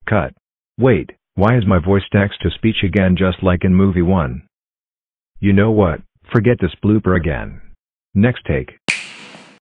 Cut. Wait, why is my voice text-to-speech again just like in movie 1? You know what, forget this blooper again. Next take.